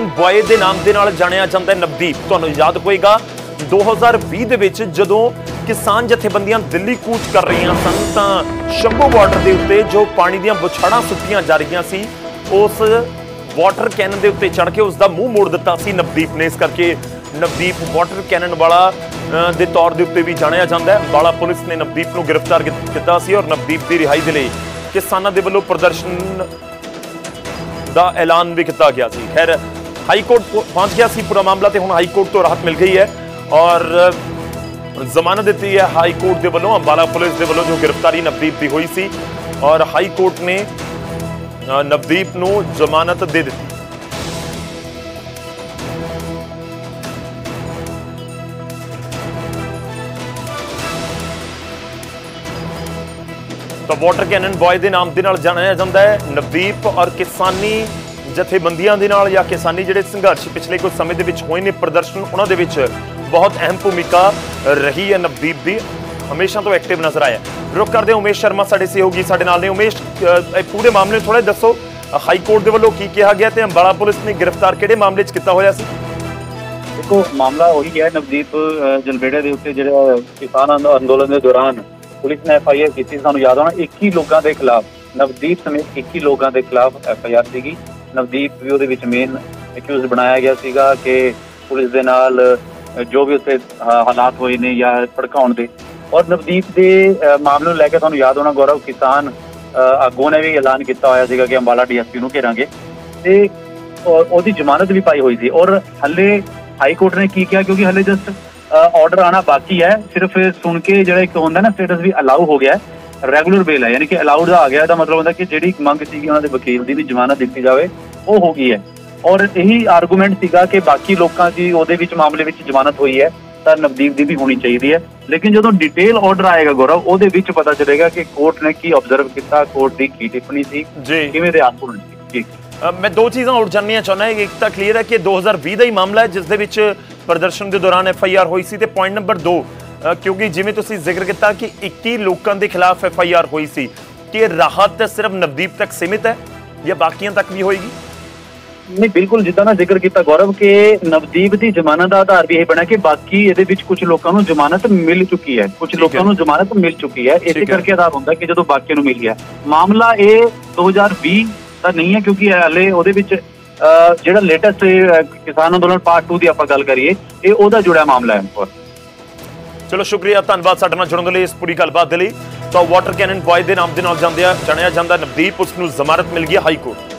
Canon boy ਦੇ ਨਾਮ ਦੇ ਨਾਲ ਜਾਣਿਆ ਜਾਂਦਾ ਹੈ ਨਵਦੀਪ। ਤੁਹਾਨੂੰ ਯਾਦ ਹੋਏਗਾ 2020 ਦੇ ਵਿੱਚ ਜਦੋਂ ਕਿਸਾਨ ਜਥੇਬੰਦੀਆਂ ਦਿੱਲੀ ਕੂਚ ਕਰ ਰਹੀਆਂ ਸਨ ਤਾਂ ਸ਼ੰਭੂ ਬਾਰਡਰ ਦੇ ਉੱਤੇ ਜੋ ਪਾਣੀ ਦੀਆਂ ਬੁਛਾੜਾਂ ਸੁੱਟੀਆਂ ਜਾ ਰਹੀਆਂ ਸੀ ਉਸ ਵਾਟਰ ਕੈਨਨ ਦੇ ਉੱਤੇ ਚੜ੍ਹ ਕੇ ਉਸ ਦਾ ਮੂੰਹ ਮੋੜ ਦਿੱਤਾ ਸੀ ਨਵਦੀਪ ਨੇ। ਇਸ ਕਰਕੇ ਨਵਦੀਪ ਵਾਟਰ ਕੈਨਨ ਵਾਲਾ ਦੇ ਤੌਰ ਦੇ ਉੱਤੇ ਵੀ ਜਾਣਿਆ ਜਾਂਦਾ ਹੈ। ਅੰਬਾਲਾ ਪੁਲਿਸ ਨੇ ਨਵਦੀਪ ਨੂੰ ਗ੍ਰਿਫਤਾਰ ਕੀਤਾ ਸੀ ਔਰ ਨਵਦੀਪ ਦੀ ਰਿਹਾਈ ਦੇ ਲਈ ਕਿਸਾਨਾਂ ਦੇ ਵੱਲੋਂ ਪ੍ਰਦਰਸ਼ਨ ਦਾ ਐਲਾਨ ਵੀ ਕੀਤਾ ਗਿਆ ਸੀ। ਖੈਰ ਹਾਈ ਕੋਰਟ ਪਹੁੰਚ ਗਿਆ ਸੀ ਪੂਰਾ ਮਾਮਲਾ ਤੇ ਹੁਣ ਹਾਈ ਕੋਰਟ ਤੋਂ ਰਾਹਤ ਮਿਲ ਗਈ ਹੈ ਔਰ ਜ਼ਮਾਨਤ ਦਿੱਤੀ ਹੈ ਹਾਈ ਕੋਰਟ ਦੇ ਵੱਲੋਂ। ਅੰਬਾਲਾ ਪੁਲਿਸ ਦੇ ਵੱਲੋਂ ਜੋ ਗ੍ਰਿਫਤਾਰੀ ਨਵਦੀਪ ਦੀ ਹੋਈ ਸੀ ਔਰ ਹਾਈ ਕੋਰਟ ਨੇ ਨਵਦੀਪ ਨੂੰ ਜ਼ਮਾਨਤ ਦੇ ਦਿੱਤੀ। ਤਾਂ ਵਾਟਰ ਕੈਨਨ ਬॉय ਦੇ ਨਾਮ ਦੇ ਨਾਲ ਜਾਣਿਆ ਜਾਂਦਾ ਹੈ ਨਵਦੀਪ ਔਰ ਕਿਸਾਨੀ ਜਥੇਬੰਦੀਆਂ ਦੇ ਨਾਲ ਜਾਂ ਕਿਸਾਨੀ ਜਿਹੜੇ ਸੰਘਰਸ਼ ਪਿਛਲੇ ਕੁਝ ਸਮੇਂ ਦੇ ਵਿੱਚ ਹੋਏ ਨੇ ਪ੍ਰਦਰਸ਼ਨ ਉਹਨਾਂ ਦੇ ਵਿੱਚ ਬਹੁਤ ਅਹਿਮ ਭੂਮਿਕਾ ਰਹੀ ਹੈ ਨਵਦੀਪ ਦੀ। ਹਮੇਸ਼ਾ ਤੋਂ ਐਕਟਿਵ ਨਜ਼ਰ ਆਇਆ। ਰੁਕ ਕਰਦੇ ਹਾਂ ਉਮੇਸ਼ ਸ਼ਰਮਾ ਸਾਡੇ ਸਹਿਯੋਗੀ ਸਾਡੇ ਨਾਲ ਨੇ। ਉਮੇਸ਼ ਪੂਰੇ ਮਾਮਲੇ ਥੋੜਾ ਦੱਸੋ ਹਾਈ ਕੋਰਟ ਦੇ ਵੱਲੋਂ ਕੀ ਕਿਹਾ ਗਿਆ ਤੇ ਅੰਬਾਲਾ ਪੁਲਿਸ ਨੇ ਗ੍ਰਿਫਤਾਰ ਕਿਹੜੇ ਮਾਮਲੇ 'ਚ ਕੀਤਾ ਹੋਇਆ ਸੀ? ਦੇਖੋ ਮਾਮਲਾ ਉਹੀ ਹੈ ਨਵਦੀਪ ਜਲਬੇੜੇ ਦੇ ਉੱਤੇ ਜਿਹੜਾ ਕਿਸਾਨ ਅੰਦੋਲਨ ਦੇ ਦੌਰਾਨ ਪੁਲਿਸ ਨੇ FIR ਕੀਤੀ। ਸਾਨੂੰ ਯਾਦ ਹੋਣਾ 21 ਲੋਕਾਂ ਦੇ ਖਿਲਾਫ ਨਵਦੀਪ ਸਮੇਤ 21 ਲੋਕਾਂ ਦੇ ਖਿਲਾਫ FIR ਸੀਗੀ। ਨਵਦੀਪ ਵੀ ਉਹਦੇ ਵਿੱਚ ਮੇਨ ਐਕਿਊਜ਼ ਬਣਾਇਆ ਗਿਆ ਸੀਗਾ ਕਿ ਪੁਲਿਸ ਦੇ ਨਾਲ ਜੋ ਵੀ ਉੱਥੇ ਹਾਲਾਤ ਹੋਏ ਨੇ ਜਾਂ ਭੜਕਾਉਣ ਦੇ। ਔਰ ਨਵਦੀਪ ਦੇ ਮਾਮਲੇ ਨੂੰ ਲੈ ਕੇ ਤੁਹਾਨੂੰ ਯਾਦ ਹੋਣਾ ਗੌਰਵ ਕਿਸਾਨ ਆਗੂ ਨੇ ਵੀ ਐਲਾਨ ਕੀਤਾ ਹੋਇਆ ਸੀਗਾ ਕਿ ਅੰਬਾਲਾ DSP ਨੂੰ ਘੇਰਾਂਗੇ ਤੇ ਉਹਦੀ ਜ਼ਮਾਨਤ ਵੀ ਪਾਈ ਹੋਈ ਸੀ। ਔਰ ਹਲੇ ਹਾਈ ਕੋਰਟ ਨੇ ਕੀ ਕਿਹਾ ਕਿਉਂਕਿ ਹਲੇ ਜਸਟ ਆਰਡਰ ਆਣਾ ਬਾਕੀ ਹੈ। ਸਿਰਫ ਸੁਣ ਕੇ ਜਿਹੜਾ ਇੱਕ ਹੁੰਦਾ ਨਾ ਸਟੇਟਸ ਵੀ ਅਲਾਉ ਹੋ ਗਿਆ ਰੈਗੂਲਰ ਬੇਲ ਹੈ ਯਾਨੀ ਕਿ ਅਲਾਉਡ ਆ ਗਿਆ। ਇਹਦਾ ਮਤਲਬ ਹੁੰਦਾ ਕਿ ਜਿਹੜੀ ਮੰਗ ਸੀਗੀ ਉਹਨਾਂ ਦੇ ਵਕੀਲ ਦੀ ਵੀ ਜ਼ਮਾਨਤ ਦਿੱਤੀ ਜਾਵੇ ਉਹ ਹੋ ਗਈ ਹੈ। ਔਰ ਇਹੀ ਆਰਗੂਮੈਂਟ ਸੀਗਾ ਕਿ ਬਾਕੀ ਲੋਕਾਂ ਦੀ ਉਹਦੇ ਵਿੱਚ ਮਾਮਲੇ ਵਿੱਚ ਜ਼ਮਾਨਤ ਹੋਈ ਹੈ ਤਾਂ ਨਵਦੀਪ ਦੀ ਵੀ ਹੋਣੀ ਚਾਹੀਦੀ ਹੈ। ਲੇਕਿਨ ਜਦੋਂ ਡਿਟੇਲ ਆਰਡਰ ਆਏਗਾ ਗੌਰਵ ਉਹਦੇ ਵਿੱਚ ਪਤਾ ਚੱਲੇਗਾ ਕਿ ਕੋਰਟ ਨੇ ਕੀ ਆਬਜ਼ਰਵ ਕੀਤਾ, ਕੋਰਟ ਦੀ ਕੀ ਟਿੱਪਣੀ ਸੀ, ਕਿਵੇਂ ਦੇ ਆਰਗੂਮੈਂਟ ਸੀ। ਮੈਂ ਦੋ ਚੀਜ਼ਾਂ ਹੋਰ ਜਾਣਨੀਆਂ ਚਾਹੁੰਦਾ। ਇੱਕ ਤਾਂ ਕਲੀਅਰ ਹੈ ਕਿ 2020 ਦਾ ਹੀ ਮਾਮਲਾ ਹੈ ਜਿਸ ਦੇ ਵਿੱਚ ਪ੍ਰਦਰਸ਼ਨ ਦੇ ਦੌਰਾਨ FIR ਹੋਈ ਸੀ ਤੇ ਪੁਆਇੰਟ ਨੰਬਰ 2 ਕਿਉਂਕਿ ਜਿਵੇਂ ਤੁਸੀਂ ਜ਼ਿਕਰ ਕੀਤਾ ਕਿ 21 ਲੋਕਾਂ ਦੇ ਖਿਲਾਫ FIR ਹੋਈ ਸੀ ਕਿ ਰਾਹਤ ਸਿਰਫ ਨਵਦੀਪ ਤੱਕ ਸੀਮਿਤ ਹੈ ਜਾਂ ਬਾਕੀਆਂ ਤੱਕ ਵੀ ਹੋਏਗੀ? ਨਹੀਂ ਬਿਲਕੁਲ ਜਿੱਦਾਂ ਮੈਂ ਜ਼ਿਕਰ ਕੀਤਾ ਗੌਰਵ ਕਿ ਨਵਦੀਪ ਦੀ ਜ਼ਮਾਨਤ ਦਾ ਆਧਾਰ ਵੀ ਇਹ ਬਣਿਆ ਕਿ ਬਾਕੀ ਇਹਦੇ ਵਿੱਚ ਕੁਝ ਲੋਕਾਂ ਨੂੰ ਜ਼ਮਾਨਤ ਮਿਲ ਚੁੱਕੀ ਹੈ, ਕੁਝ ਲੋਕਾਂ ਨੂੰ ਜ਼ਮਾਨਤ ਮਿਲ ਚੁੱਕੀ ਹੈ। ਇਸੇ ਕਰਕੇ ਆਧਾਰ ਹੁੰਦਾ ਕਿ ਜਦੋਂ ਬਾਕੀਆਂ ਨੂੰ ਮਿਲ ਗਿਆ। ਮਾਮਲਾ ਇਹ 2020 ਦਾ ਨਹੀਂ ਹੈ ਕਿਉਂਕਿ ਹਾਲੇ ਉਹਦੇ ਵਿੱਚ ਜਿਹੜਾ ਲੇਟੈਸਟ ਕਿਸਾਨ ਅੰਦੋਲਨ ਪਾਰਟ 2 ਦੀ ਆਪਾਂ ਗੱਲ ਕਰੀਏ ਇਹ ਉਹਦਾ ਜੁੜਿਆ ਮਾਮਲਾ ਹੈ। ਚਲੋ ਸ਼ੁਕਰੀਆ, ਧੰਨਵਾਦ ਸਾਡੇ ਨਾਲ ਜੁੜਨ ਦੇ ਲਈ, ਇਸ ਪੂਰੀ ਗੱਲਬਾਤ ਦੇ ਲਈ। ਤਾਂ ਵਾਟਰ ਕੈਨਨ ਬॉय ਦੇ ਨਾਮ ਦੇ ਨਾਲ ਜਾਣਿਆ ਜਾਂਦਾ ਨਵਦੀਪ, ਉਸ ਨੂੰ ਜ਼ਮਾਨਤ ਮਿਲ ਗਈ ਹਾਈ ਕੋਰਟ।